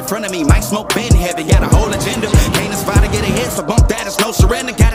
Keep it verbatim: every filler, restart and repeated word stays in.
front of me, might smoke Ben heavy. Got a whole agenda, can't aspire to get ahead, so bump that, it's no surrender.